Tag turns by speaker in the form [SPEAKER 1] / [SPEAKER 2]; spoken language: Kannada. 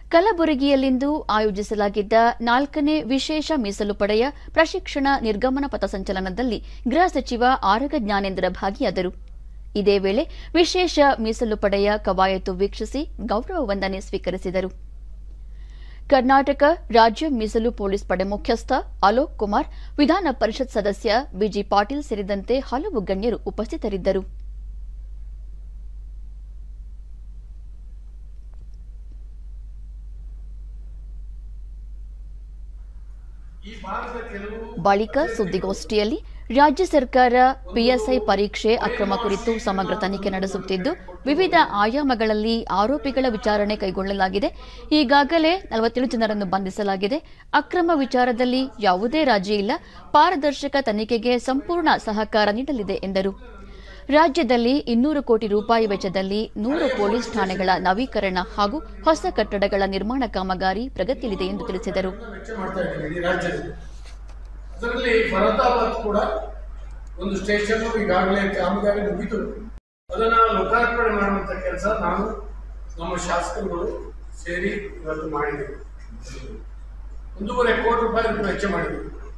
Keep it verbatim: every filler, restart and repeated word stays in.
[SPEAKER 1] ಕಲಬುರಗಿಯಲ್ಲಿಂದು ಆಯೋಜಿಸಲಾಗಿದ್ದ ನಾಲ್ಕನೇ ವಿಶೇಷ ಮೀಸಲು ಪಡೆಯ ಪ್ರಶಿಕ್ಷಣ ನಿರ್ಗಮನ ಪಥಸಂಚಲನದಲ್ಲಿ ಗೃಹ ಸಚಿವ ಆರಗ ಜ್ಞಾನೇಂದ್ರ ಭಾಗಿಯಾದರು. ಇದೇ ವೇಳೆ ವಿಶೇಷ ಮೀಸಲು ಪಡೆಯ ಕವಾಯತು ವೀಕ್ಷಿಸಿ ಗೌರವ ವಂದನೆ ಸ್ವೀಕರಿಸಿದರು. ಕರ್ನಾಟಕ ರಾಜ್ಯ ಮೀಸಲು ಪೊಲೀಸ್ ಪಡೆ ಮುಖ್ಯಸ್ಥ ಅಲೋಕ್ ಕುಮಾರ್, ವಿಧಾನ ಪರಿಷತ್ ಸದಸ್ಯ ಬಿಜಿ ಪಾಟೀಲ್ ಸೇರಿದಂತೆ ಹಲವು ಗಣ್ಯರು ಉಪಸ್ಥಿತರಿದ್ದರು. ಬಳಿಕ ಸುದ್ದಿಗೋಷ್ಠಿಯಲ್ಲಿ ರಾಜ್ಯ ಸರ್ಕಾರ ಪಿಎಸ್ಐ ಪರೀಕ್ಷೆ ಅಕ್ರಮ ಕುರಿತು ಸಮಗ್ರ ತನಿಖೆ ನಡೆಸುತ್ತಿದ್ದು, ವಿವಿಧ ಆಯಾಮಗಳಲ್ಲಿ ಆರೋಪಿಗಳ ವಿಚಾರಣೆ ಕೈಗೊಳ್ಳಲಾಗಿದೆ. ಈಗಾಗಲೇ ನಲವತ್ತೇಳು ಜನರನ್ನು ಬಂಧಿಸಲಾಗಿದೆ. ಅಕ್ರಮ ವಿಚಾರದಲ್ಲಿ ಯಾವುದೇ ರಾಜಿ ಇಲ್ಲ. ಪಾರದರ್ಶಕ ತನಿಖೆಗೆ ಸಂಪೂರ್ಣ ಸಹಕಾರ ನೀಡಲಿದೆ ಎಂದರು. ರಾಜ್ಯದಲ್ಲಿ ಇನ್ನೂರು ಕೋಟಿ ರೂಪಾಯಿ ವೆಚ್ಚದಲ್ಲಿ ನೂರು ಪೊಲೀಸ್ ಠಾಣೆಗಳ ನವೀಕರಣ ಹಾಗೂ ಹೊಸ ಕಟ್ಟಡಗಳ ನಿರ್ಮಾಣ ಕಾಮಗಾರಿ ಪ್ರಗತಿಯಲ್ಲಿದೆ ಎಂದು ತಿಳಿಸಿದರು.
[SPEAKER 2] ಅದರಲ್ಲಿ ಫರದಾಬಾದ್ ಕೂಡ ಒಂದು ಸ್ಟೇಷನ್ ಈಗಾಗಲೇ ಕಾಮಗಾರಿ ಮುಗಿದು ಅದನ್ನ ಲೋಕಾರ್ಪಣೆ ಮಾಡುವಂತ ಕೆಲಸ ನಾನು ನಮ್ಮ ಶಾಸಕರುಗಳು ಸೇರಿ ಇವತ್ತು ಮಾಡಿದ್ದೇವೆ. ಒಂದೂವರೆ ಕೋಟಿ ರೂಪಾಯಿ ವೆಚ್ಚ ಮಾಡಿದ್ದೀವಿ.